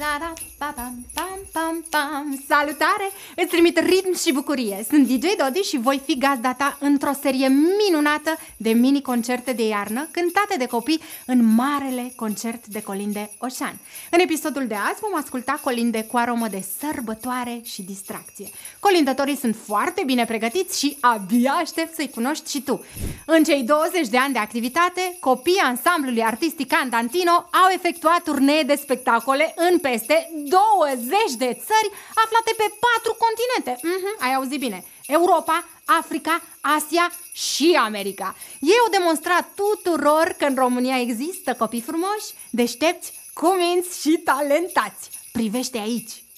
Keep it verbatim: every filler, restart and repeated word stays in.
La da pa pam pam pam pam. Salutare! Îți trimit ritm și bucurie. Sunt D J Dodi și voi fi gazda ta într-o serie minunată de mini-concerte de iarnă cântate de copii în marele concert de colinde Oșan. În episodul de azi vom asculta colinde cu aromă de sărbătoare și distracție. Colindătorii sunt foarte bine pregătiți și abia aștept să-i cunoști și tu. În cei douăzeci de ani de activitate, copiii ansamblului artistic Cantantino au efectuat turnee de spectacole în peste douăzeci de țări aflate pe patru continente. Mm-hmm, ai auzit bine. Europa, Africa, Asia și America. Ei au demonstrat tuturor că în România există copii frumoși, deștepți, cuminți și talentați. Privește aici!